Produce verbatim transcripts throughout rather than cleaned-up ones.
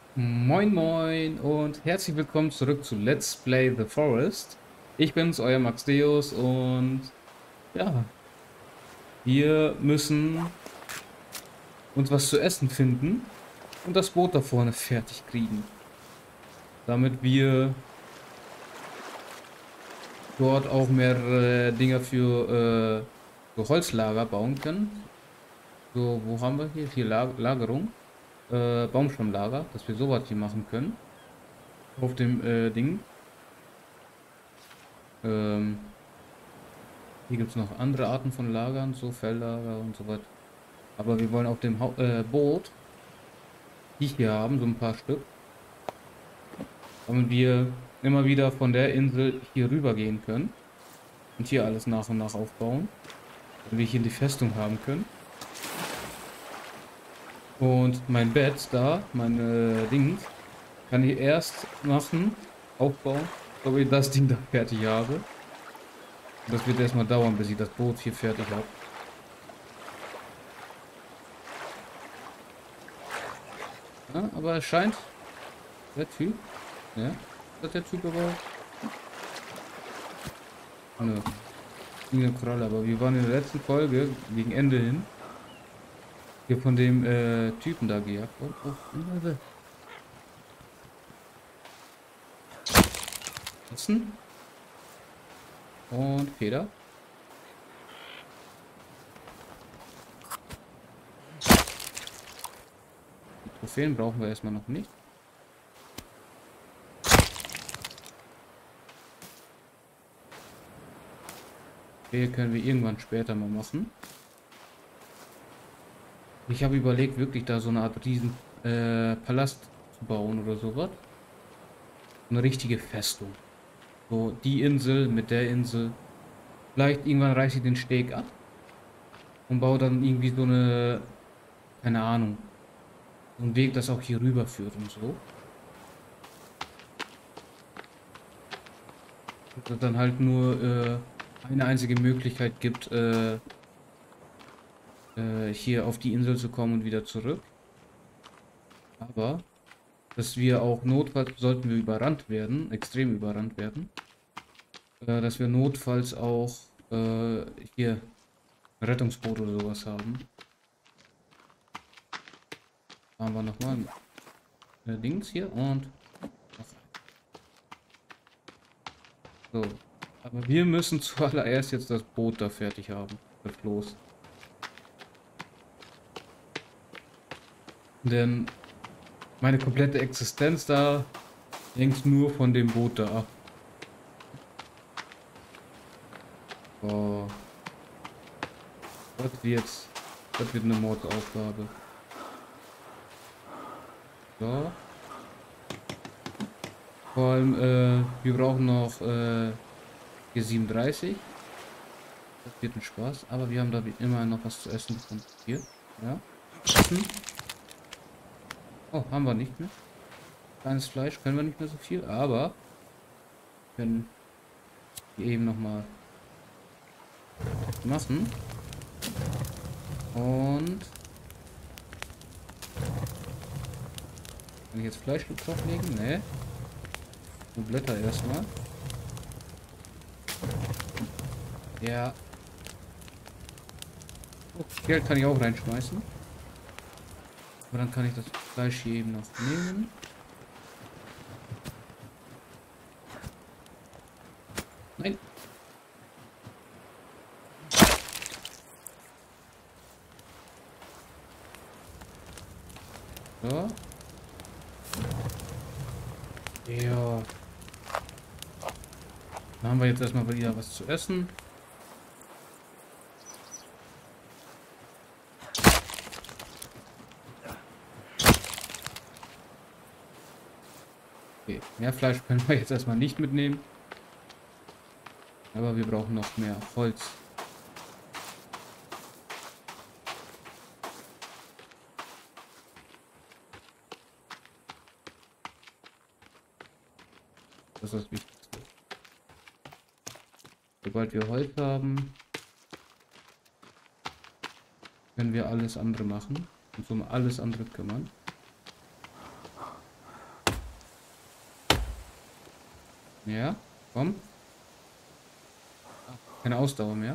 Moin Moin und herzlich willkommen zurück zu Let's Play The Forest. Ich bin's, euer Max Deus und ja, wir müssen uns was zu essen finden und das Boot da vorne fertig kriegen, damit wir dort auch mehrere Dinger für, äh, für Holzlager bauen können. So, wo haben wir hier? Hier Lag Lagerung, äh, Baumstammlager, dass wir sowas hier machen können auf dem äh, Ding. Ähm, Hier gibt es noch andere Arten von Lagern, so Felllager und so weiter. Aber wir wollen auf dem Hau äh, Boot, die ich hier haben, so ein paar Stück, damit wir immer wieder von der Insel hier rüber gehen können und hier alles nach und nach aufbauen, damit wir hier die Festung haben können. Und mein Bett da, meine Dings, kann ich erst machen, aufbauen, ob ich das Ding da fertig habe. Und das wird erstmal dauern, bis ich das Boot hier fertig habe. Ja, aber es scheint, der Typ, ja, ist das der Typ aber, oh, ne, eine Koralle, aber wir waren in der letzten Folge, gegen Ende hin, hier von dem äh, Typen da gejagt. Oh, oh, Hilfe. Nutzen und Feder. Die Trophäen brauchen wir erstmal noch nicht. Hier können wir irgendwann später mal machen. Ich habe überlegt, wirklich da so eine Art riesen äh, Palast zu bauen oder sowas. Eine richtige Festung. So die Insel mit der Insel. Vielleicht irgendwann reiße ich den Steg ab und baue dann irgendwie so eine, keine Ahnung, so einen Weg, das auch hier rüber führt und so. Dass es dann halt nur äh, eine einzige Möglichkeit gibt, äh, äh, hier auf die Insel zu kommen und wieder zurück. Aber, dass wir auch notfalls, sollten wir überrannt werden, extrem überrannt werden, äh, dass wir notfalls auch äh, hier ein Rettungsboot oder sowas haben. Haben wir nochmal äh, Dings hier und so. Aber wir müssen zuallererst jetzt das Boot da fertig haben. Das Floß. Denn meine komplette Existenz da hängt nur von dem Boot da ab. Oh, das wird, das wird eine Mordaufgabe. So. Vor allem, äh, wir brauchen noch äh, hier siebenunddreißig. Das wird ein Spaß, aber wir haben da wie immer noch was zu essen gefunden. Hier, ja. Essen. Oh, haben wir nicht mehr. Kleines Fleisch können wir nicht mehr so viel, aber können wir eben noch mal machen. Und kann ich jetzt Fleisch drauflegen? Ne. Und Blätter erstmal. Ja. Oh, Geld kann ich auch reinschmeißen. Aber dann kann ich das Fleisch hier eben noch nehmen. Nein. So. Ja. Dann haben wir jetzt erstmal wieder was zu essen. Okay, mehr Fleisch können wir jetzt erstmal nicht mitnehmen. Aber wir brauchen noch mehr Holz. Das ist das Wichtigste. Sobald wir Holz haben, können wir alles andere machen. Uns um alles andere kümmern. Ja, komm. Ah, keine Ausdauer mehr.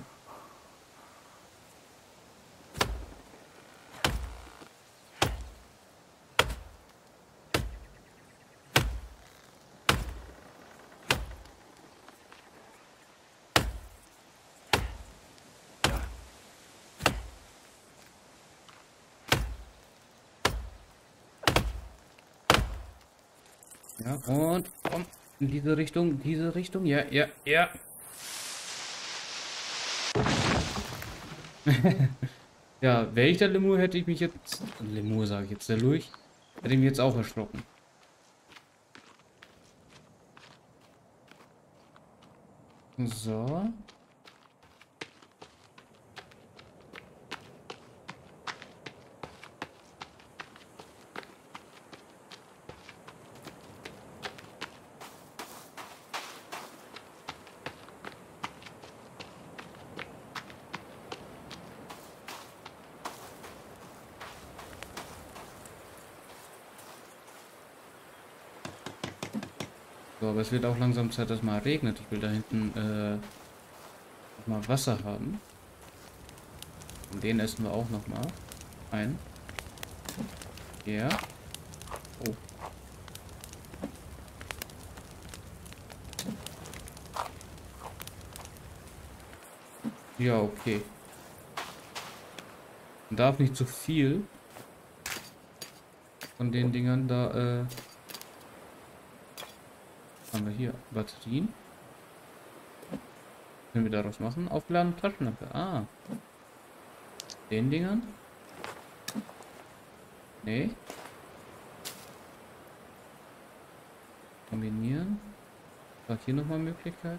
Ja, und komm. In diese Richtung, diese Richtung. Ja, ja, ja. Ja, wäre ich der Lemur, hätte ich mich jetzt. Lemur sage ich jetzt, der Lurch. Hätte ich mich jetzt auch erschrocken. So. So, aber es wird auch langsam Zeit, dass mal regnet. Ich will da hinten äh, noch mal Wasser haben. Und den essen wir auch noch mal ein. Ja. Oh. Ja, okay. Man darf nicht zu viel von den Dingern da, äh, haben wir hier Batterien. Können wir daraus machen? Aufgeladen Taschenlampe. Ah. Den Dingern? Nee. Kombinieren. War hier nochmal Möglichkeit?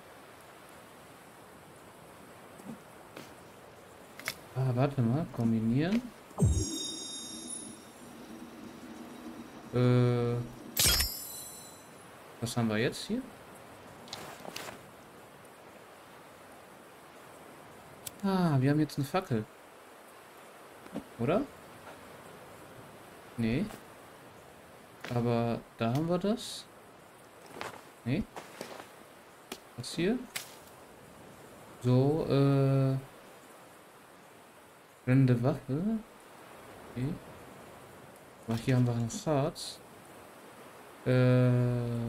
Ah, warte mal. Kombinieren. Äh. Was haben wir jetzt hier? Ah, wir haben jetzt eine Fackel. Oder? Nee. Aber da haben wir das. Nee. Was hier? So, äh. brennende Waffe. Okay. Aber hier haben wir noch Harz. Äh.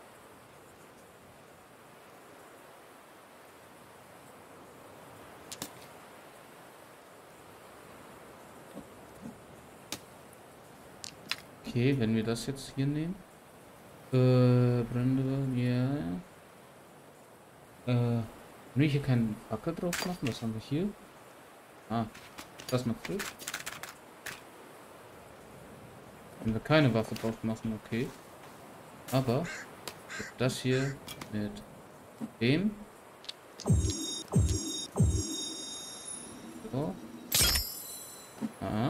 Okay, wenn wir das jetzt hier nehmen. Äh, brennende Waffe, ja. Äh. Kann ich hier keinen Fackel drauf machen? Was haben wir hier? Ah, das noch frisch. Wenn wir keine Waffe drauf machen, okay. Aber das hier mit dem. So. Ah.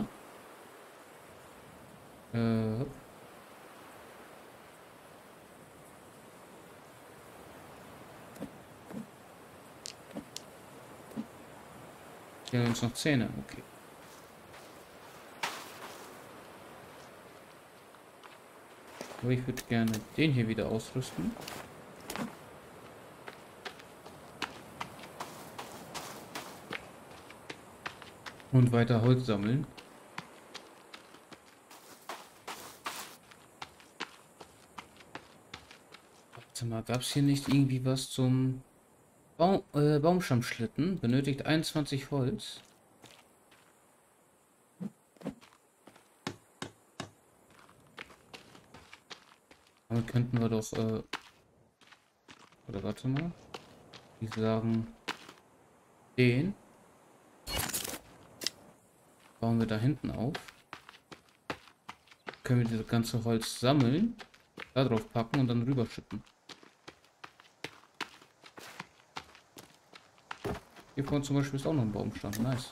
Äh. Fehlen uns noch Zähne, okay. Aber ich würde gerne den hier wieder ausrüsten. Und weiter Holz sammeln. Warte mal, gab es hier nicht irgendwie was zum Baum, äh, Baumstammschlitten? Benötigt einundzwanzig Holz. Damit könnten wir doch, äh, oder warte mal. Die sagen, den bauen wir da hinten auf. Können wir das ganze Holz sammeln, da drauf packen und dann rüberschütten. Hier vorne zum Beispiel ist auch noch ein Baumstamm. Nice.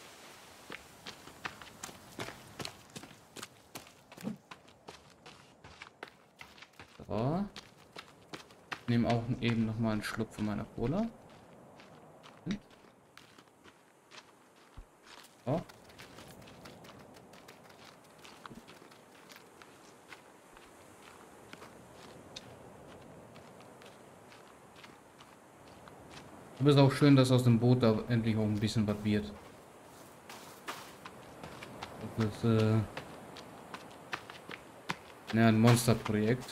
So. Ich nehme auch eben noch mal einen Schluck von meiner Cola. So. Aber es ist auch schön, dass aus dem Boot da endlich auch ein bisschen was wird. Das ist äh, ja, ein Monsterprojekt.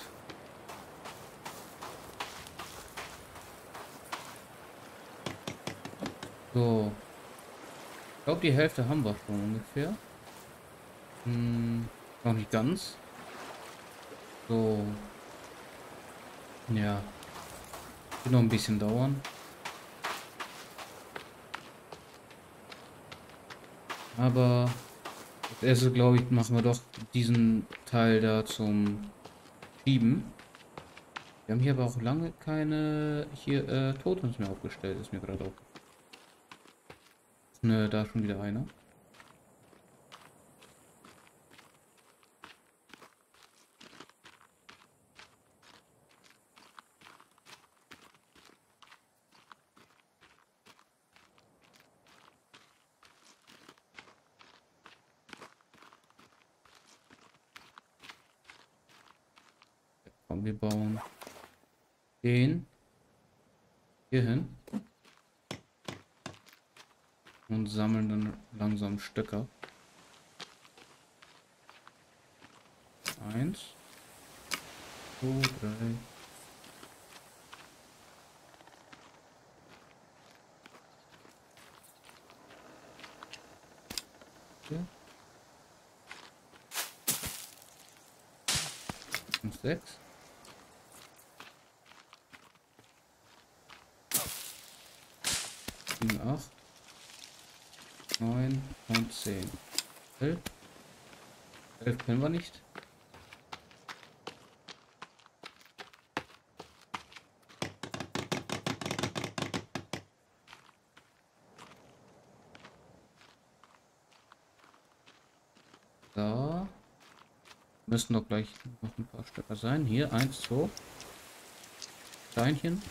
So, ich glaube, die Hälfte haben wir schon ungefähr. Hm, noch nicht ganz. So, ja, wird noch ein bisschen dauern. Aber als erstes, glaube ich, machen wir doch diesen Teil da zum Schieben. Wir haben hier aber auch lange keine hier äh, Totems mehr aufgestellt, ist mir gerade auch. Ne, da schon wieder einer. Komm, wir bauen den hier hin und sammeln dann langsam Stöcker. Eins, zwei, drei. Vier, fünf, sechs. sieben, acht, neun und zehn. elf. elf können wir nicht. Da müssen doch gleich noch ein paar Stöcker sein. Hier, eins, zwei. Steinchen.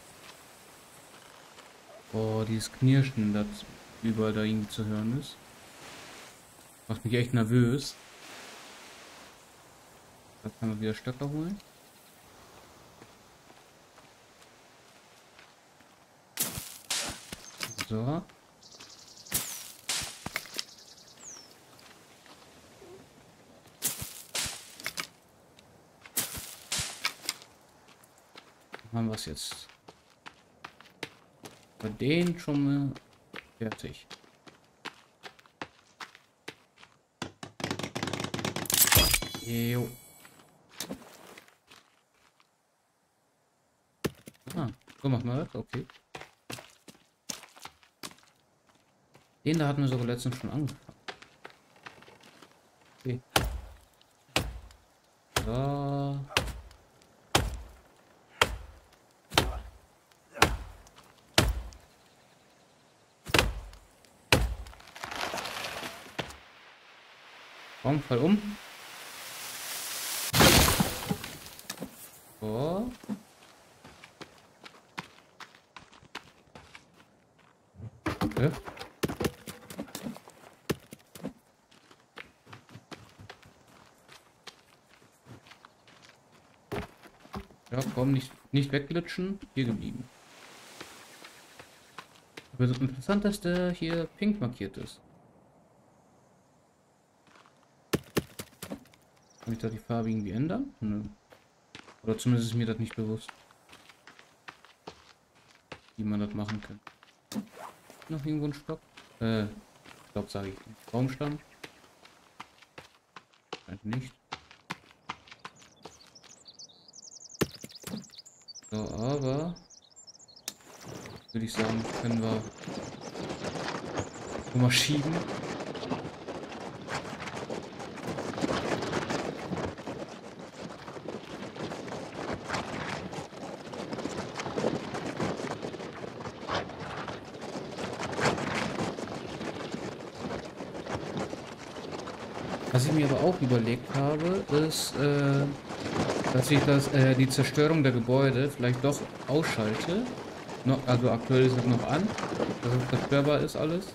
Oh, dieses Knirschen, das überall da irgendwie zu hören ist. Macht mich echt nervös. Da kann man wieder Stöcker holen. So. Haben wir es jetzt. Bei denen schon mal fertig. Jo. Ah, so machen wir das, okay. Den da hatten wir sogar letztens schon angefangen. Okay. So. Komm, fall um. So. Okay. Ja, komm, nicht, nicht wegglitschen. Hier geblieben. Aber so interessant, dass der hier pink markiert ist. Kann ich da die Farbe irgendwie ändern? Nö. Oder zumindest ist mir das nicht bewusst, wie man das machen kann. Noch irgendwo ein Stock? Äh, Stock sage ich nicht. Baumstamm? Scheint nicht. So, aber würde ich sagen, können wir mal schieben. Was ich mir aber auch überlegt habe, ist, äh, dass ich das, äh, die Zerstörung der Gebäude vielleicht doch ausschalte. No, also aktuell ist es noch an, dass es zerstörbar ist alles.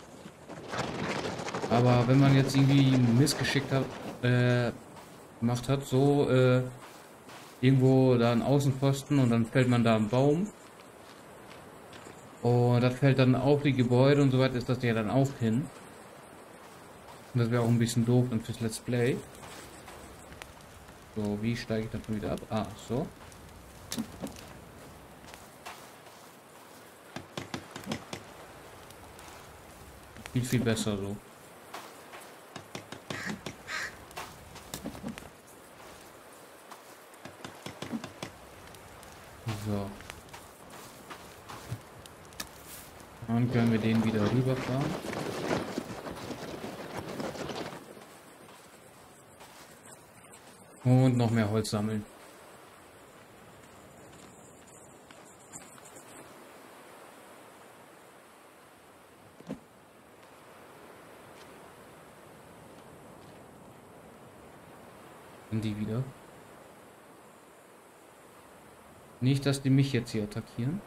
Aber wenn man jetzt irgendwie missgeschickt hat, äh, gemacht hat, so äh, irgendwo da einen Außenposten und dann fällt man da einen Baum Und das fällt dann auf die Gebäude und so weiter, ist das ja dann auch hin. Und das wäre auch ein bisschen doof dann fürs Let's Play. So, wie steige ich dann schon wieder ab? Ah, so. Viel, viel besser so. So. Dann können wir den wieder rüberfahren. Und noch mehr Holz sammeln. Und die wieder. Nicht, dass die mich jetzt hier attackieren.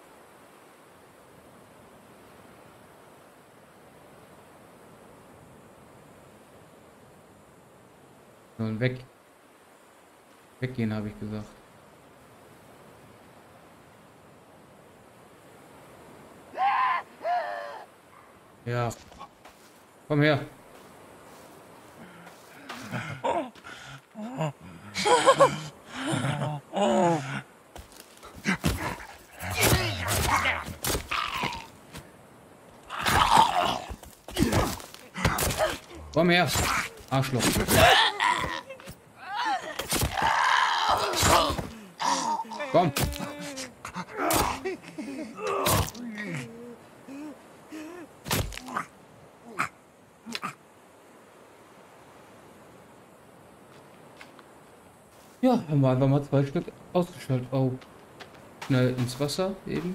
Sollen weg. Weggehen, habe ich gesagt. Ja. Komm her. Komm her. Arschloch. Komm. Ja, haben wir einfach mal zwei Stück ausgeschaltet. Oh. Schnell ins Wasser eben.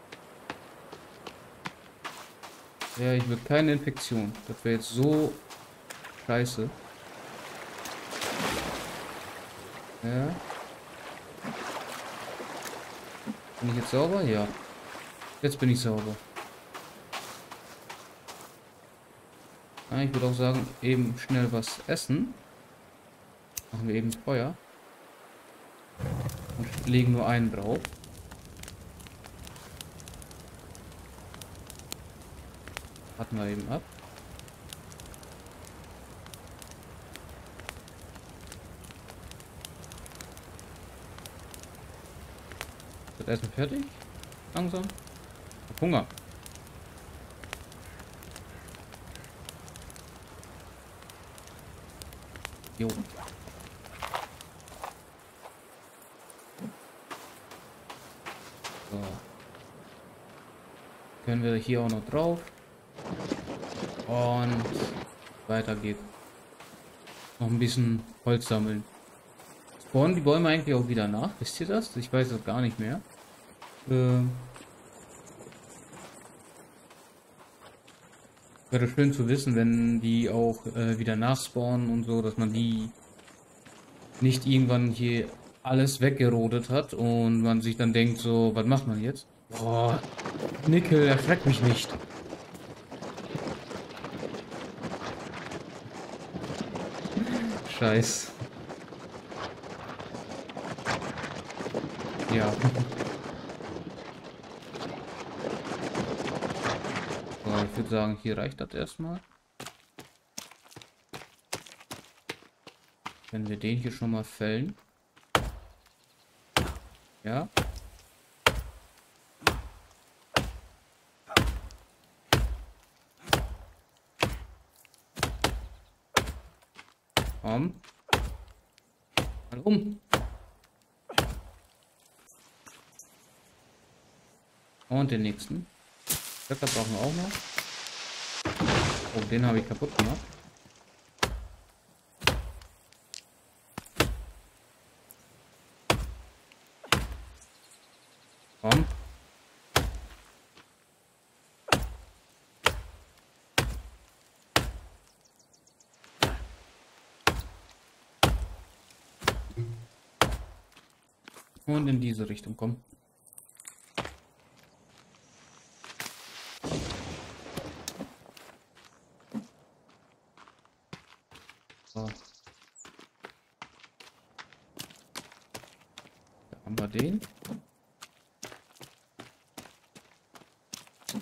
Ja, ich will keine Infektion. Das wäre jetzt so scheiße. Ja. Bin ich jetzt sauber? Ja. Jetzt bin ich sauber. Ja, ich würde auch sagen, eben schnell was essen. Machen wir eben Feuer. Und legen nur einen drauf. Warten wir eben ab. Wird erstmal fertig. Langsam. Ich hab Hunger. Jo. So. Können wir hier auch noch drauf. Und weiter geht's. Noch ein bisschen Holz sammeln. Spawnen die Bäume eigentlich auch wieder nach? Wisst ihr das? Ich weiß das gar nicht mehr. Ähm Wäre schön zu wissen, wenn die auch äh, wieder nachspawnen und so, dass man die nicht irgendwann hier alles weggerodet hat und man sich dann denkt so, was macht man jetzt? Boah, Nickel, erschreckt mich nicht. Scheiß. Ja. So, ich würde sagen, hier reicht das erstmal. Wenn wir den hier schon mal fällen. Ja. Komm. Mal um. Und den nächsten. Stöcker brauchen wir auch noch. Oh, den habe ich kaputt gemacht. Komm. Und in diese Richtung, komm. So. Da haben wir den.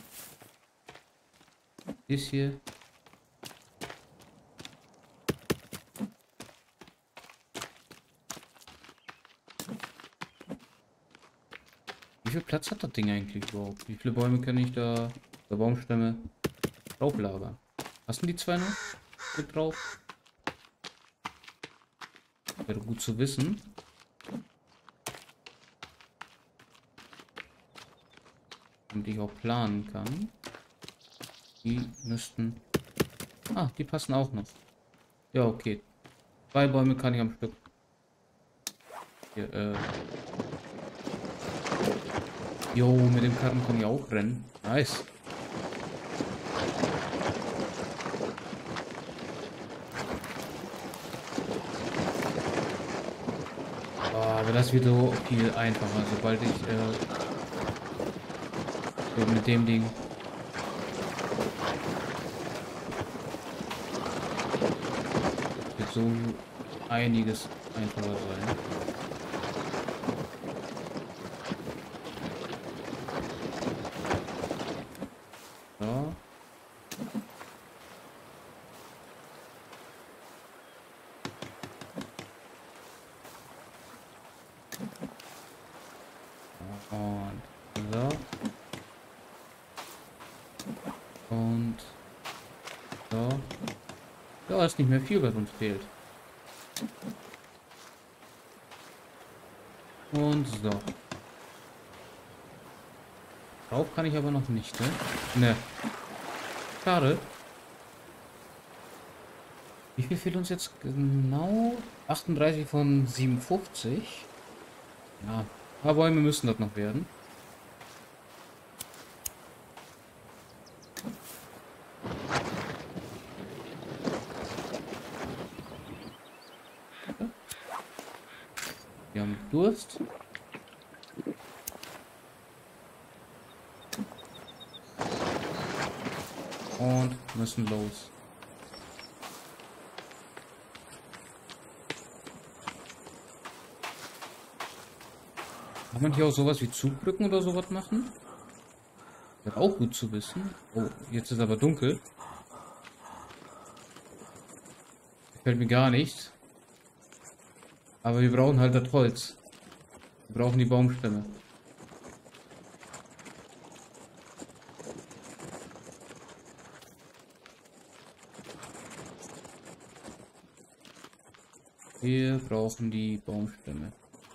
Ist hier. Wie viel Platz hat das Ding eigentlich überhaupt? Wie viele Bäume kann ich da, der Baumstämme, drauflagern? Hast du die zwei noch mit drauf? Wäre gut zu wissen. Und ich auch planen kann. Die müssten... Ah, die passen auch noch. Ja, okay. Zwei Bäume kann ich am Stück. Hier, äh... Jo, mit dem Karren kann ich auch rennen. Nice. Oh, aber das wird so viel einfacher, sobald ich äh, so mit dem Ding wird so einiges einfacher sein. So. Und so. Und so. Ja, ist nicht mehr viel, was uns fehlt. Und so. Drauf kann ich aber noch nicht, ne? Ne. Schade. Wie viel fehlt uns jetzt genau? achtunddreißig von siebenundfünfzig. Ja, ein paar Bäume müssen das noch werden. Wir haben Durst. Und müssen los. Kann man hier auch sowas wie Zugbrücken oder sowas machen? Wäre auch gut zu wissen. Oh, jetzt ist aber dunkel. Gefällt mir gar nicht. Aber wir brauchen halt das Holz. Wir brauchen die Baumstämme. Wir brauchen die Baumstämme.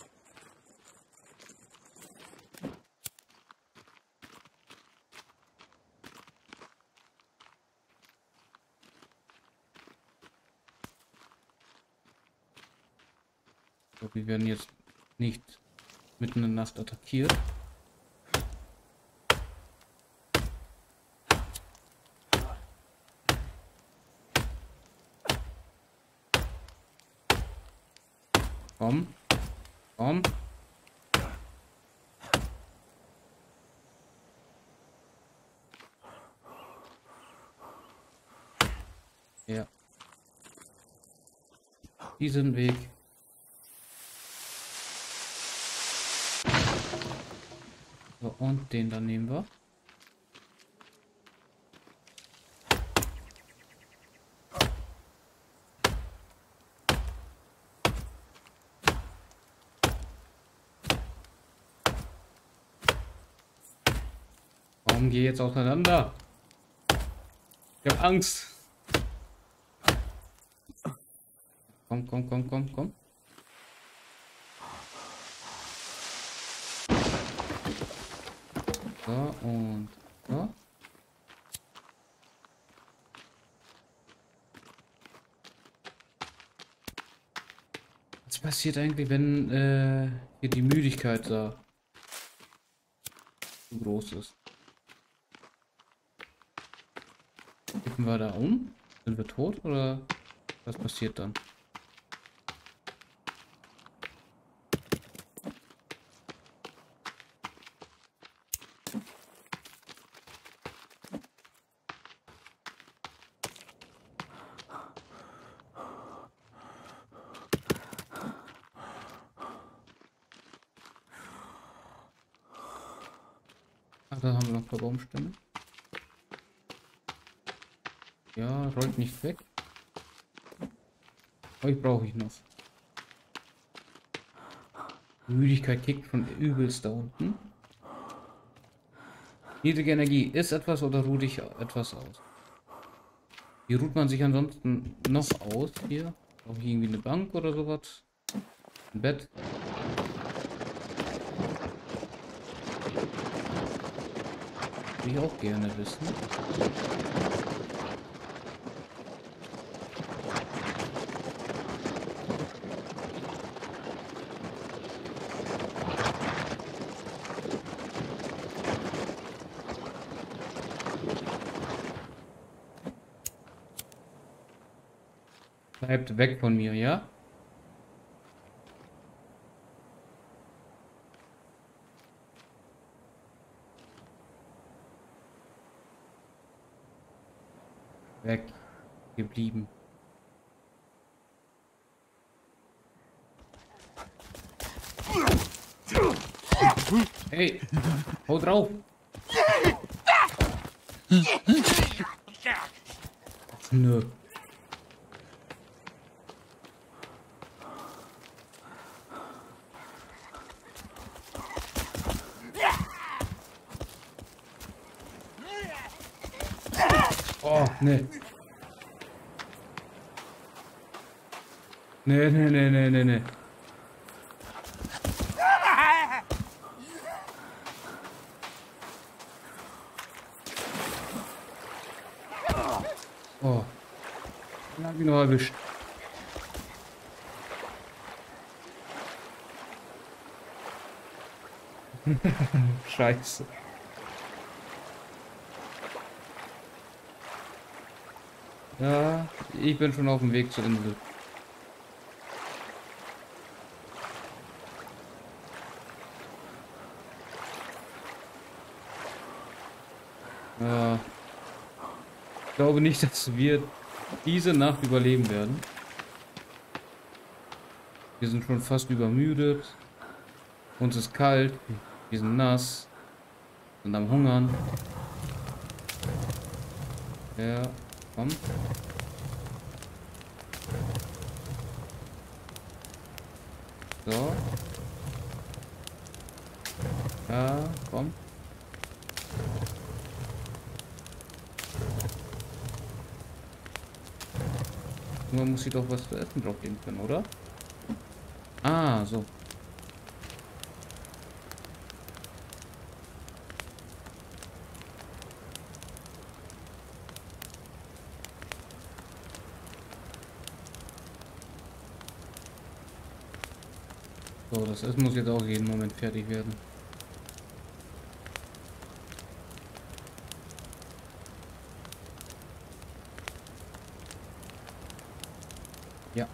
So, wir werden jetzt nicht mitten in der Nacht attackiert. Komm. Komm. Ja. Diesen Weg. So, und den dann nehmen wir. Warum geh jetzt auseinander? Ich hab Angst. Komm, komm, komm, komm, komm. So, und so. Was passiert eigentlich, wenn äh, hier die Müdigkeit da zu groß ist? Kippen wir da um? Sind wir tot oder was passiert dann? Ach, da haben wir noch ein paar Baumstämme. Ja, rollt nicht weg. Euch brauche ich noch. Müdigkeit kickt schon übelst da unten. Niedrige Energie. Ist etwas oder ruh dich etwas aus? Wie ruht man sich ansonsten noch aus hier? Brauche ich irgendwie eine Bank oder sowas? Ein Bett? Würde ich auch gerne wissen. Bleibt weg von mir, ja? Weg. Geblieben. Hey, hau drauf. Ach, nö. Oh, ne. Ne, ne, ne, ne, ne, ne. Oh. Dann hab ich noch erwischt. Scheiße. Ja, ich bin schon auf dem Weg zur Insel. Ja, ich glaube nicht, dass wir diese Nacht überleben werden. Wir sind schon fast übermüdet. Uns ist kalt. Wir sind nass. Sind am Hungern. Ja, komm. So. Ja, komm. Man muss hier doch was zu essen drauf geben können, oder? Ah, so. So, das Essen muss jetzt auch jeden Moment fertig werden. Ja.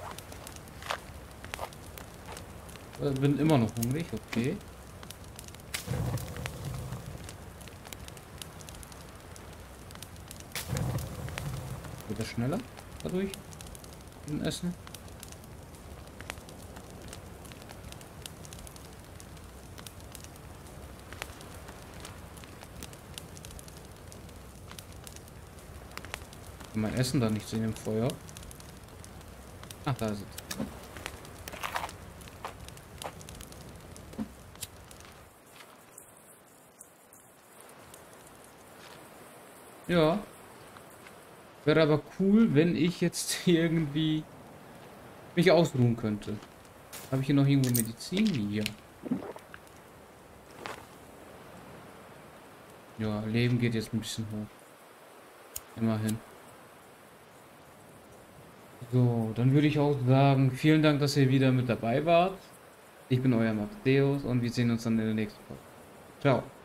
Ich bin immer noch hungrig, okay. Wird das schneller dadurch? Im Essen? Mein Essen da nicht sehen im Feuer. Ach, da ist es. Ja. Wäre aber cool, wenn ich jetzt irgendwie mich ausruhen könnte. Habe ich hier noch irgendwo Medizin? Hier. Ja, Leben geht jetzt ein bisschen hoch. Immerhin. So, dann würde ich auch sagen, vielen Dank, dass ihr wieder mit dabei wart. Ich bin euer Matthäus und wir sehen uns dann in der nächsten Folge. Ciao.